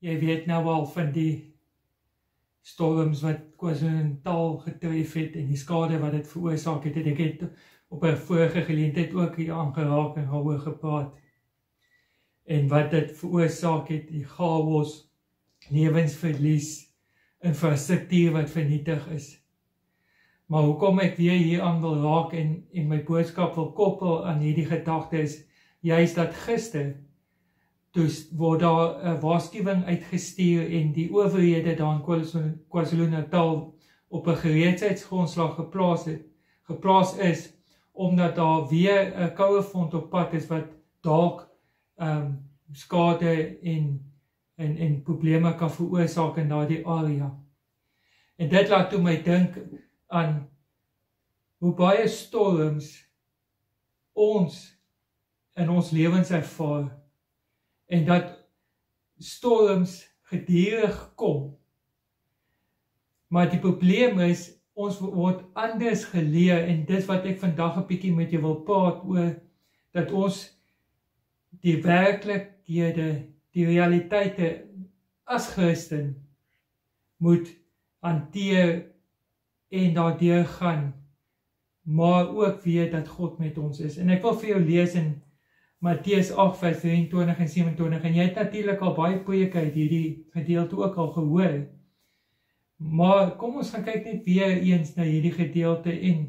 jy weet nou al van die storms wat KwaZulu-Natal getref het en die skade wat dit veroorsaak het. En ek het op 'n vorige geleentheid ook hier aangeraak en daaroor gepraat. En wat dit veroorsaak het, die chaos, lewensverlies, infrastruktuur wat vernietig is. Maar hoekom ek weer hier aan wil raak en my boodskap wil koppel aan hierdie gedagte is, juist dat gister, dus word daar 'n waarskuwing uitgestuur en die owerhede daar in KwaZulu-Natal op 'n gereedheidsgrondslag geplaas is, omdat daar weer 'n koue front op pad is wat dalk skade en probleme kan veroorsaak in daardie area. En dit laat toe my dink aan hoe baie storms ons in ons lewens ervaar en dat storms gedurig kom. Maar die probleem is, ons word anders geleer en dit wat ek vandag 'n bietjie met jou wil praat oor, dat ons die werklikhede, die realiteite as Christen moet hanteer en daardeur gaan, maar ook weet dat God met ons is. En ek wil vir jou lees in Matteus 8 vers 23 en 27, en jy het natuurlik al baie preke uit hierdie gedeelte ook al gehoor, maar kom ons gaan kyk net weer eens na hierdie gedeelte en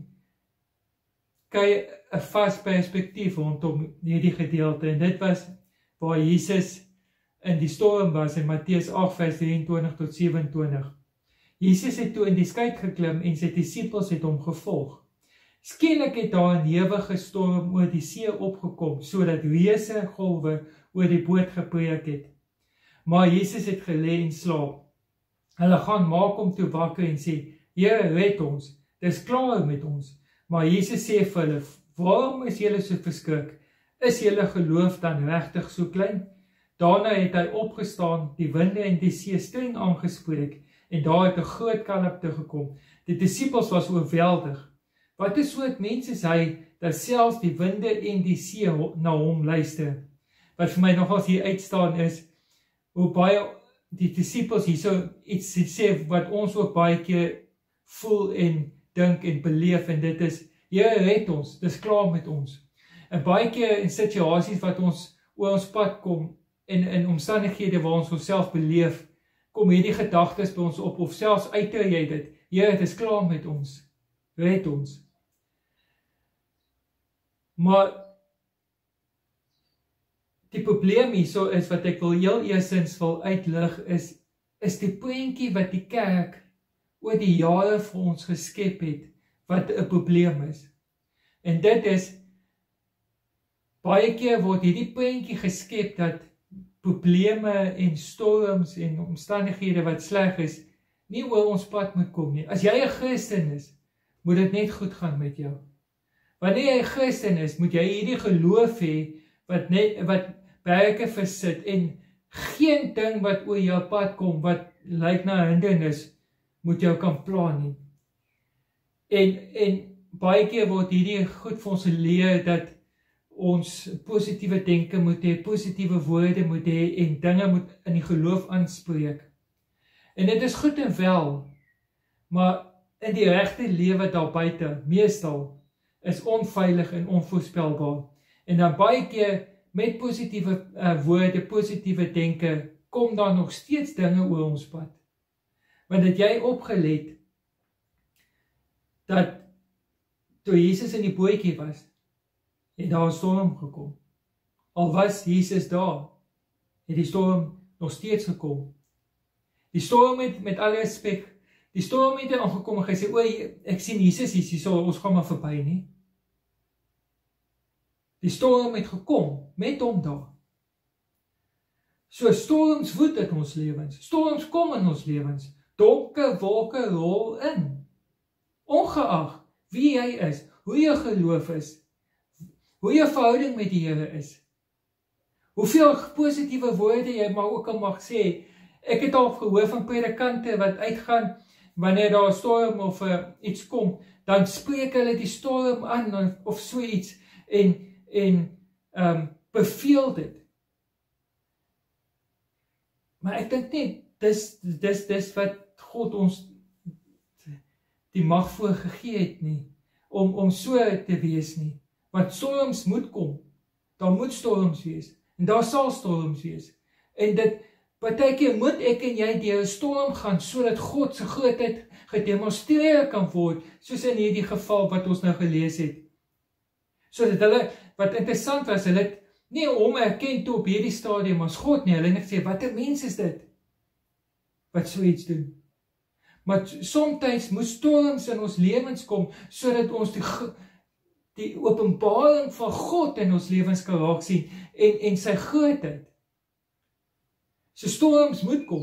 kyk 'n vas perspektief rondom hierdie gedeelte, en dit was waar Jesus in die storm was in Matteus 8 vers 23 tot 27. Jesus het toe in die skei geklim en sy disippels het hom gevolg. Skielik het daar 'n ewige storm oor die see opgekom, sodat reuse golwe oor die boot gebreek het. Maar Jesus het gelê en slaap. Hulle gaan maak hom toe wakker en sê, Here, red ons, dis klaar met ons. Maar Jesus sê vir hulle, waarom is julle so verskrik? Is julle geloof dan regtig so klein? Daarna het hy opgestaan, die winde en die see streng aangespreek, en daar het 'n groot kalmte gekom. Die disippels was oorweldig. Wat 'n soort mens is hy, dat selfs die winde en die see na hom luister? Wat vir my nogals hier uitstaan is, hoe baie die disippels hierso iets sê, wat ons ook baie keer voel en dink en beleef, en dit is, Here, red ons, dis klaar met ons. En baie keer in situasies wat ons oor ons pad kom, en in omstandighede waar ons onsself beleef, kom hierdie gedagtes by ons op, of selfs uiter jy dit, Here, dis klaar met ons, red ons. Maar die probleem hierso is, wat ek wil heel eerstens wil uitlig, is die prentjie wat die kerk oor die jare vir ons geskep het, wat 'n probleem is. En dit is, baie keer word hierdie prentjie geskep dat probleme en storms en omstandighede wat sleg is, nie oor ons pad moet kom nie. As jy 'n Christen is, moet dit net goed gaan met jou. Wanneer jy 'n Christen is, moet jy hierdie geloof hê, wat berge versit, en geen ding wat oor jou pad kom, wat lyk na 'n hindernis, moet jou kan pla nie. En baie keer word hierdie goed vir ons geleer, dat ons positiewe denke moet hê, positiewe woorde moet hê, en dinge moet in die geloof aanspreek. En dit is goed en wel, maar in die regte lewe daar buite, meestal, is onveilig en onvoorspelbaar. En dan baie keer, met positiewe woorde, positiewe denke, kom daar nog steeds dinge oor ons pad. Want het jy opgelet, dat toe Jesus in die bootjie was, het daar 'n storm gekom. Al was Jesus daar, het die storm nog steeds gekom. Die storm het, met alle respek, die storm het aangekom en gesê, ek sien Jesus hier, ons gaan maar verby nie. Die storm het gekom, met hom daar. So storms woed in ons lewens, storms kom in ons lewens, donker wolke rol in. Ongeag wie jy is, hoe jou geloof is, hoe jou verhouding met die Here is, hoeveel positiewe woorde jy maar ook al mag sê. Ek het al gehoor van predikante wat uitgaan, wanneer daar 'n storm of iets kom, dan spreek hulle die storm aan, of so iets, en beveel dit. Maar ek dink nie, dis wat God ons die mag voor gegee het nie, om so te wees nie. Want storms moet kom, daar moet storms wees, en daar sal storms wees. En dit, partykeer moet ek en jy deur 'n storm gaan, sodat God se grootheid gedemonstreer kan word, soos in hierdie geval wat ons nou gelees het. Sodat hulle, wat interessant was, hulle het nie hom erken toe op hierdie stadium as God nie, hulle het gesê, wat 'n mens is dit, wat so iets doen. Maar soms moet storms in ons lewens kom, sodat ons die openbaring van God in ons lewens kan raak sien, en sy grootheid. So storms moet kom.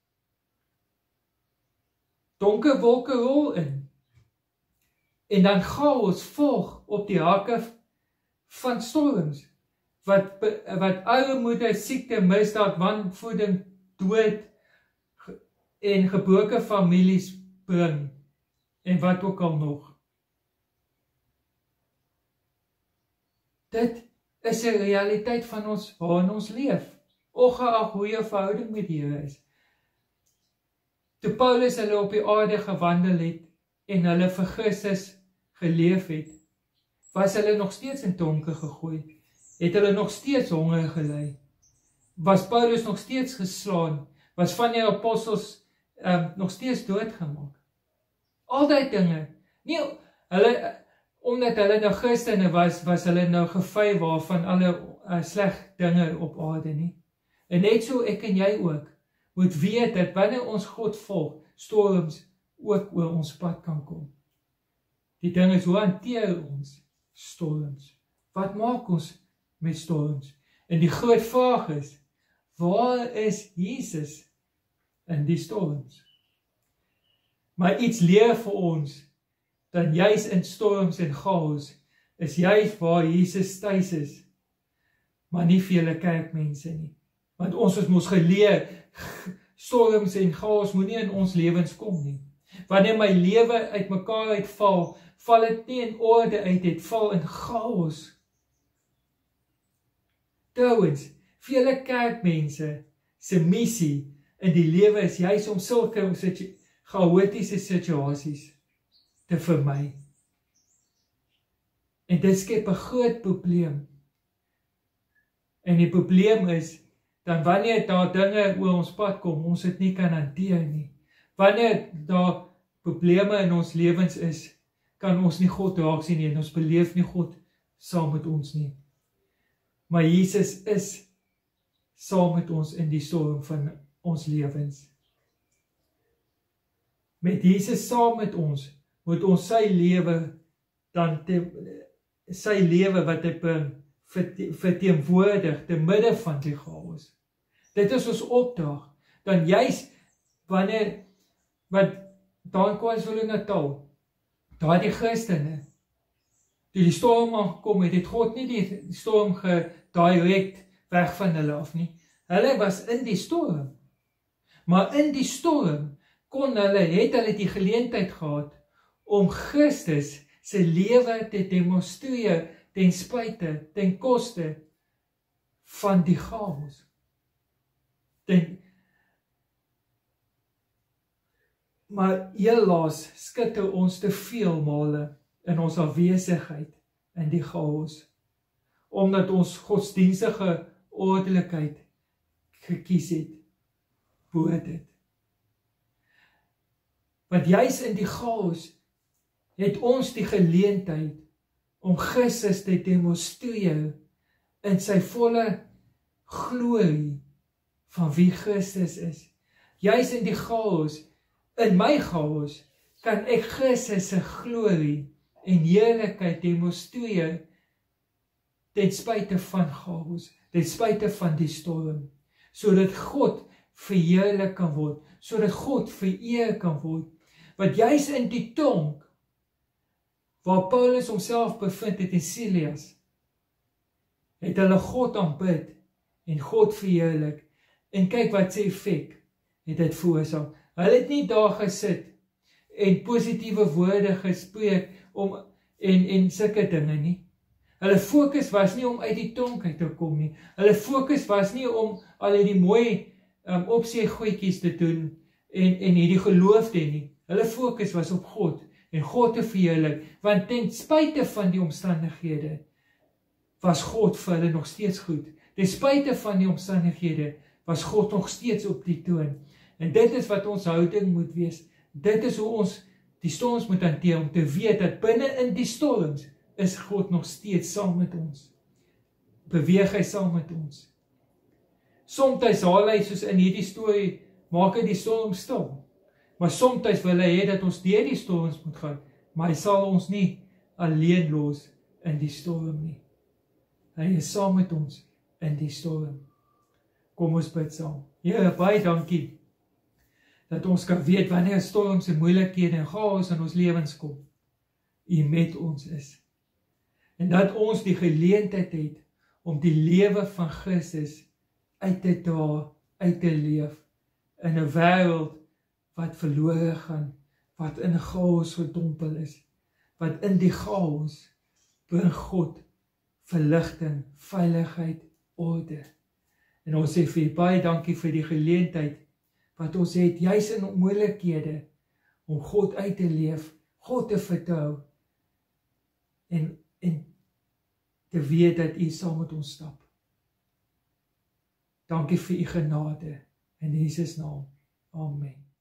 Donker wolke rol in. En dan chaos volg op die hakke van storms. Wat armoede, siekte, misdaad, wanvoeding, dood en gebroke families bring. En wat ook al nog. Dit is 'n realiteit van ons, waarin ons leef. Ongeag hoe jou verhouding met die Here is. Toe Paulus hulle op die aarde gewandel het, en hulle vir Christus geleef het, was hulle nog steeds in donker gegooi, het hulle nog steeds honger gely, was Paulus nog steeds geslaan, was van die apostels nog steeds doodgemaak. Al die dinge, nie omdat hulle nou Christene was hulle nou gevy waarvan alle sleg dinge op aarde nie. En net so ek en jy ook, moet weet dat wanneer ons God volg, storms ook oor ons pad kan kom. Die ding is, hoe hanteer ons storms? Wat maak ons met storms? En die groot vraag is, waar is Jesus in die storms? Maar iets leer vir ons, dat juis in storms en chaos, is juis waar Jesus tuis is, maar nie vir julle kerkmense nie. Want ons is mos geleer, storms en chaos moet nie in ons lewens kom nie. Wanneer my lewe uit mekaar uitval, val dit nie in orde uit, dit val in chaos. Trouwens, vir julle kerkmense, se missie in die lewe is juis om sulke chaotiese situasies te vermy. En dit skep 'n groot probleem. En die probleem is, dan wanneer daar dinge oor ons pad kom, ons dit nie kan hanteer nie. Wanneer daar probleme in ons lewens is, kan ons nie God raak sien nie, en ons beleef nie God saam met ons nie. Maar Jesus is saam met ons in die storm van ons lewens. Met Jesus saam met ons, moet ons sy lewe wat hy bring, verteenwoordig te midde van die chaos. Dit is ons opdrag. Dan juis wanneer wat daar in KwaZulu-Natal, daar die Christene, toe die storm aangekom het God nie die storm gedirect weg van hulle af nie. Hulle was in die storm. Maar in die storm het hulle die geleentheid gehad om Christus se lewe te demonstreer ten spyte, ten koste van die chaos. Maar helaas skitter ons te veel male in ons afwesigheid in die chaos, omdat ons godsdienstige ordelikheid gekies het bo dit. Want juis in die chaos het ons die geleentheid om Christus te demonstreer in sy volle glorie van wie Christus is. Juis in die chaos, in my chaos, kan ek Christus se glorie en heerlikheid demonstreer ten spyte van chaos, ten spyte van die storm, sodat God verheerlik kan word, sodat God vereer kan word. Want juis in die tronk, waar Paulus homself bevind het in Silas, het hulle God aanbid en God verheerlik. En kyk wat sy effek het dit veroorsaak. Hulle het nie daar gesit en positiewe woorde gespreek en sulke dinge nie. Hulle fokus was nie om uit die tronk uit te kom nie. Hulle fokus was nie om al die mooi opsie goedjies te doen en hierdie geloofde nie. Hulle fokus was op God en God te verheerlik, want ten spyte van die omstandighede was God vir hulle nog steeds goed. Ten spyte van die omstandighede was God nog steeds op die toon. En dit is wat ons houding moet wees. Dit is hoe ons die storms moet hanteer, om te weet dat binne in die storms is God nog steeds saam met ons. Beweeg hy saam met ons. Somtyds haal hy, soos in hierdie storie, maak hy die storm stil. Maar somtyds wil hy hê dat ons deur die storms moet gaan, maar hy sal ons nie alleen los in die storm nie. Hy is saam met ons in die storm. Kom ons bid saam. Here, baie dankie dat ons kan weet wanneer storms en moeilikhede en chaos in ons lewens kom, U met ons is. En dat ons die geleentheid het om die lewe van Christus uit te dra, uit te leef in 'n wêreld wat verlore gaan, wat in chaos gedompel is, wat in die chaos bring God verligting, veiligheid, orde. En ons sê vir U baie dankie vir die geleentheid wat ons het, juis in onmoeilikhede, om God uit te leef, God te vertrou, en te weet dat U saam met ons stap. Dankie vir U genade, in Jesus naam. Amen.